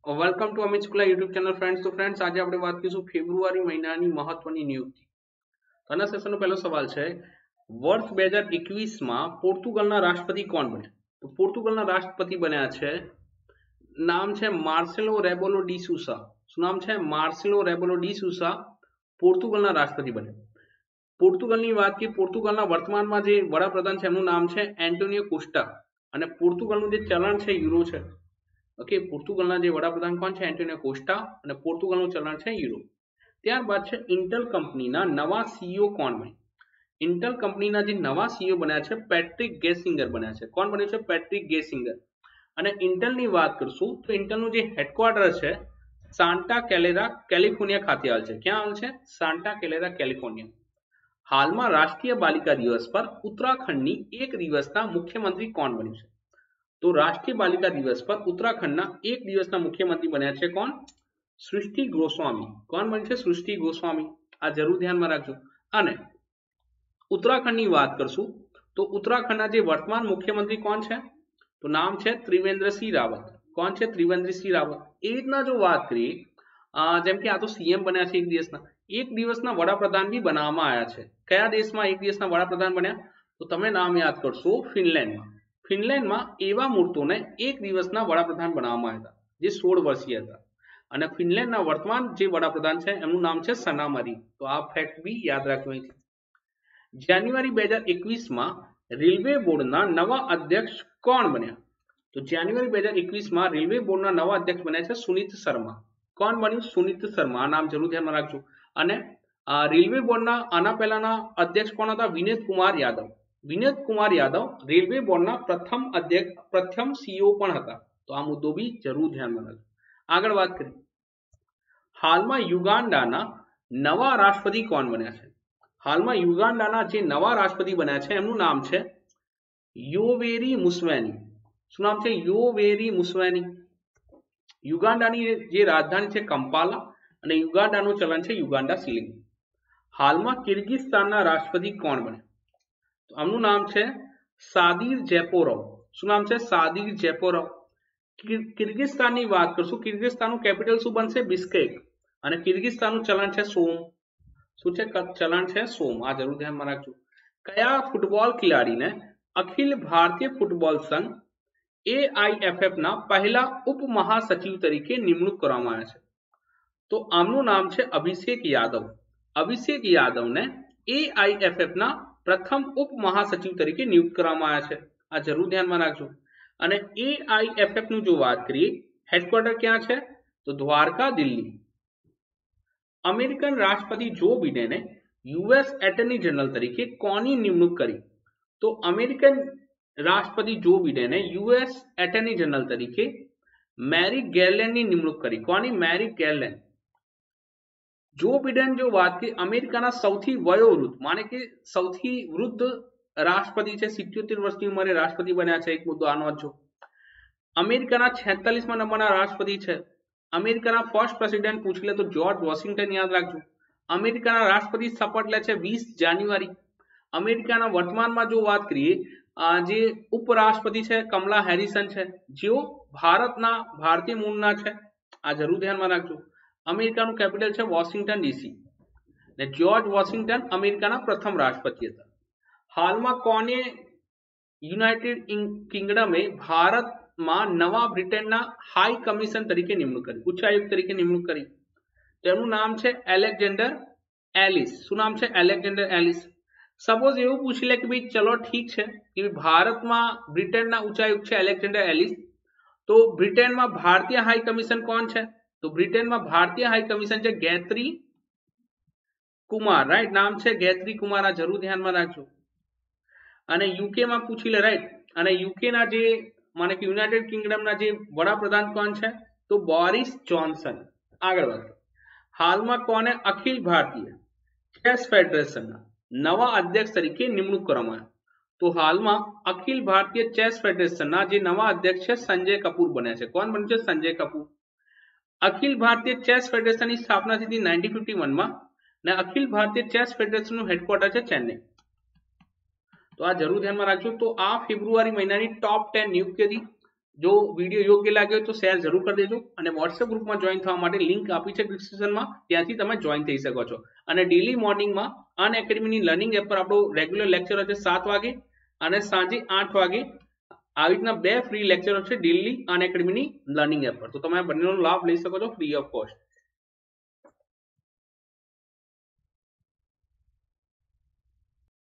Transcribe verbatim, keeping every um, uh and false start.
Welcome to Amit Shukla YouTube channel friends. તો friends, આજે આપણે વાત કરીશું ફેબ્રુઆરી મહિનાની મહત્વની નિયુક્તિ. આના સેશનનો પહેલો સવાલ છે, વર્ષ બે હજાર એકવીસમાં પોર્ટુગલના રાષ્ટ્રપતિ કોણ બન્યા? તો પોર્ટુગલના રાષ્ટ્રપતિ બન્યા છે, નામ છે માર્સેલો રેબેલો ડી સુસા. શું નામ છે? માર્સેલો રેબેલો ડી સુસા પોર્ટુગલના રાષ્ટ્રપતિ બન્યા. પોર્ટુગલની વાત કરીએ, પોર્ટુગલના વર્તમાનમાં જે વડાપ્રધાન છે એમનું નામ છે એન્ટોનિયો કોસ્ટા અને પોર્ટુગલનું જે ચલણ છે યુરો છે. ઓકે, પોર્ટુગલના જે વડાપ્રધાન કોણ છે? એન્ટોનિયો કોસ્ટા અને પોર્ટુગલનું ચલણ છે યુરો. ત્યારબાદ છે ઇન્ટેલ કંપનીના નવા સીઈઓ કોણ બન્યા? ઇન્ટેલ કંપનીના જે નવા સીઈઓ બન્યા છે પેટ્રિક ગેસિંગર બન્યા છે. કોણ બન્યું છે? Patrick Gelsinger. અને ઇન્ટેલની વાત કરશું તો ઇન્ટેલનું જે હેડક્વાર્ટર છે સાન્ટા કેલેરા કેલિફોર્નિયા ખાતે આવેલ છે. ક્યાં આવેલ છે? Santa Clara California. હાલમાં રાષ્ટ્રીય બાલિકા દિવસ પર ઉત્તરાખંડની એક દિવસના મુખ્યમંત્રી કોણ બન્યું છે? તો રાષ્ટ્રીય બાલિકા દિવસ પર ઉત્તરાખંડના એક દિવસના મુખ્યમંત્રી બન્યા છે કોણ? સૃષ્ટિ ગોસ્વામી. કોણ બન્યું છે? સૃષ્ટિ ગોસ્વામી. આ જરૂર ધ્યાનમાં રાખજો. અને ઉત્તરાખંડની વાત કરશું તો ઉત્તરાખંડના જે વર્તમાન મુખ્યમંત્રી કોણ છે? તો નામ છે ત્રિવેન્દ્રસિંહ રાવત. કોણ છે? ત્રિવેન્દ્રસિંહ રાવત. એ રીતના જો વાત કરીએ, જેમ કે આ તો સીએમ બન્યા છે એક દિવસના, એક દિવસના વડાપ્રધાન બી બનાવવામાં આવ્યા છે. કયા દેશમાં એક દિવસના વડાપ્રધાન બન્યા? તો તમે નામ યાદ કરશો, ફિનલેન્ડમાં. ફિનલેન્ડમાં એવા મૂર્તોને એક દિવસના વડાપ્રધાન બનાવવામાં આવ્યા હતા જે સોળ વર્ષીય હતા. અને ફિનલેન્ડના વર્તમાન જે વડાપ્રધાન છે એમનું નામ છે સના મરીન. તો આ ફેક્ટ બી યાદ રાખજો અહીંથી. જાન્યુઆરી બે હજાર એકવીસમાં રેલવે બોર્ડના નવા અધ્યક્ષ કોણ બન્યા? તો જાન્યુઆરી બે હજાર એકવીસમાં રેલવે બોર્ડના નવા અધ્યક્ષ બન્યા છે સુનીત શર્મા. કોણ બન્યું? સુનીત શર્મા. આ નામ જરૂર ધ્યાનમાં રાખજો. અને રેલવે બોર્ડના આના પહેલાના અધ્યક્ષ કોણ હતા? વિનોદ કુમાર યાદવ. વિનોદ કુમાર યાદવ રેલવે બોર્ડના પ્રથમ અધ્યક્ષ પ્રથમ સીઈઓ પણ હતા. તો આ મુદ્દો બી જરૂર ધ્યાનમાં રાખજો. આગળ વાત કરીએ, હાલમાં યુગાન્ડાના નવા રાષ્ટ્રપતિ કોણ બન્યા છે? હાલમાં યુગાન્ડાના જે નવા રાષ્ટ્રપતિ બન્યા છે એમનું નામ છે યોવેરી મુસવેની. શું નામ છે? યોવેરી મુસવેની. યુગાન્ડાની જે રાજધાની છે કંપાલા અને યુગાન્ડાનું ચલણ છે યુગાન્ડા સિલિંગ. હાલમાં કિર્ગિસ્તાનના રાષ્ટ્રપતિ કોણ બન્યા? તો આમનું નામ છે સાદિર જેપોરોવ. શું નામ છે? સાદિર જેપોરોવ. કિર્ગિસ્તાનની વાત કરશું, કિર્ગિસ્તાનનું કેપિટલ શું બનશે? બિસ્કેક. અને કિર્ગિસ્તાનનું ચલણ છે સોમ. શું છે? ચલણ છે સોમ. આ જરૂર ધ્યાનમાં રાખજો. કયા ફૂટબોલ ખેલાડીને અખિલ ભારતીય ફૂટબોલ સંઘ એઆઈએફએફ ના પહેલા ઉપ મહાસચિવ તરીકે નિમણૂક કરવામાં આવ્યા છે? તો આમનું નામ છે અભિષેક યાદવ. અભિષેક યાદવને એઆઈએફએફ ના પ્રથમ ઉપ મહાસચિવ તરીકે નિયુક્ત કરવામાં આવ્યા છે. આ જરૂર ધ્યાનમાં રાખજો. અને એઆઈએફએફ નું જો વાત કરીએ, હેડક્વાર્ટર ક્યાં છે? તો દ્વારકા, દિલ્હી. અમેરિકન રાષ્ટ્રપતિ જો બિડેને યુએસ એટર્ની જનરલ તરીકે કોની નિમણૂક કરી? તો અમેરિકન રાષ્ટ્રપતિ જો બિડેને યુએસ એટર્ની જનરલ તરીકે મેરિક ગેરલેન્ડની નિમણૂક કરી. કોની? મેરિક ગેરલેન્ડ. જો બિડેન જો વાત કરીએ, અમેરિકાના સૌથી વયોવૃદ્ધ માને કે સૌથી વૃદ્ધ રાષ્ટ્રપતિ છે. સિત્યોતેર વર્ષની ઉંમરે રાષ્ટ્રપતિ બન્યા છે. એક મુદ્દો આનો છો. અમેરિકાના છેતાલીસમાં નંબરના રાષ્ટ્રપતિ છે. અમેરિકાના ફર્સ્ટ પ્રેસિડેન્ટ પૂછી લે તો જ્યોર્જ વોશિંગ્ટન યાદ રાખજો. અમેરિકાના રાષ્ટ્રપતિ શપથ લે છે વીસ જાન્યુઆરી. અમેરિકાના વર્તમાનમાં જો વાત કરીએ, જે ઉપરાષ્ટ્રપતિ છે કમલા હેરિસન છે, જેઓ ભારતના ભારતીય મૂળના છે. આ જરૂર ધ્યાનમાં રાખજો. અમેરિકાનું કેપિટલ છે વોશિંગ્ટન ડીસી. ને જ્યોર્જ વોશિંગ્ટન અમેરિકાના પ્રથમ રાષ્ટ્રપતિ હતા. હાલમાં કોને યુનાઇટેડ કિંગડમે ભારતમાં નવા બ્રિટનના હાઈ કમિશન તરીકે નિમણૂક કરી, ઉચ્ચાયુક્ત તરીકે નિમણૂક કરી? તેમનું નામ છે એલેક્ઝેન્ડર એલિસ. શું નામ છે? એલેક્ઝેન્ડર એલિસ. સપોઝ એવું પૂછી લે કે ભાઈ ચલો ઠીક છે કે ભારતમાં બ્રિટનના ઉચ્ચાયુક્ત છે એલેક્ઝેન્ડર એલિસ, તો બ્રિટનમાં ભારતીય હાઈ કમિશન કોણ છે? તો બ્રિટનમાં ભારતીય હાઈ કમિશન છે ગૈત્રી કુમાર. રાઈટ, નામ છે ગૈત્રી કુમાર. આ જરૂર ધ્યાનમાં રાખજો. અને યુકે માં પૂછી લે. રાઈટ, અને યુકે ના જે માને કે યુનાઇટેડ કિંગડમના જે વડાપ્રધાન કોણ છે? તો બોરિસ જોન્સન. આગળ વધો. હાલમાં કોને અખિલ ભારતીય ચેસ ફેડરેશનના નવા અધ્યક્ષ તરીકે નિમણૂક કરવામાં આવ્યા? તો હાલમાં અખિલ ભારતીય ચેસ ફેડરેશનના જે નવા અધ્યક્ષ છે સંજય કપૂર બન્યા છે. કોણ બન્યું છે? સંજય કપૂર. અખિલ ભારતીય ચેસ ફેડરેશનની સ્થાપના થઈ હતી નાઇન્ટીન ફિફ્ટી વનમાં ને અખિલ ભારતીય ચેસ ફેડરેશનનું હેડક્વાર્ટર છે ચેન્નઈ. તો આ જરૂર ધ્યાનમાં રાખજો. તો આ ફેબ્રુઆરી મહિનાની ટોપ ટેન નિયુક્તિ હતી. જો વિડીયો યોગ્ય લાગ્યો તો શેર જરૂર કરી દેજો અને વોટ્સએપ ગ્રુપમાં જોઈન થવા માટે લિંક આપી છે ડિસ્ક્રિપ્શનમાં, ત્યાંથી તમે જોઈન થઈ શકો છો. અને ડેલી મોર્નિંગમાં અનએકેડમીની લર્નિંગ એપ પર આપણો રેગ્યુલર લેક્ચર હશે સાત વાગે અને સાંજે આઠ વાગે. આવી રીતના બે ફ્રી લેક્ચર છે ડેલી અનએકેડમીની લર્નિંગ એપ પર, તો તમે બંનેનો લાભ લઈ શકો છો ફ્રી ઓફ કોસ્ટ.